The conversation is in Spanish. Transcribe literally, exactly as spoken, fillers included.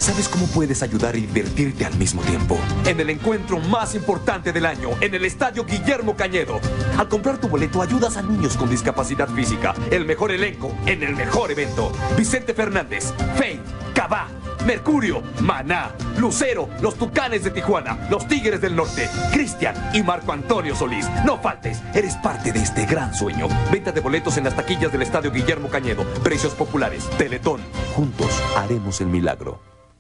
¿Sabes cómo puedes ayudar y divertirte al mismo tiempo? En el encuentro más importante del año, en el Estadio Guillermo Cañedo. Al comprar tu boleto, ayudas a niños con discapacidad física. El mejor elenco en el mejor evento. Vicente Fernández, Fey, Cabá, Mercurio, Maná, Lucero, los Tucanes de Tijuana, los Tigres del Norte, Cristian y Marco Antonio Solís. No faltes, eres parte de este gran sueño. Venta de boletos en las taquillas del Estadio Guillermo Cañedo. Precios populares. Teletón. Juntos haremos el milagro.